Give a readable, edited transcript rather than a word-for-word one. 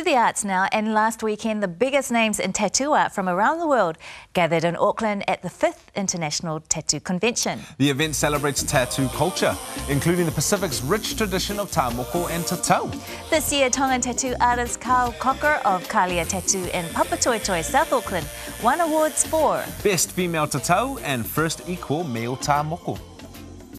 to the arts now, and last weekend the biggest names in tattoo art from around the world gathered in Auckland at the 5th International Tattoo Convention. The event celebrates tattoo culture, including the Pacific's rich tradition of tā moko and tatau. This year, Tongan tattoo artist Carl Cocker of Kalia Tattoo in Papatoetoe, South Auckland, won awards for Best Female Tatau and First Equal Male Tā Moko.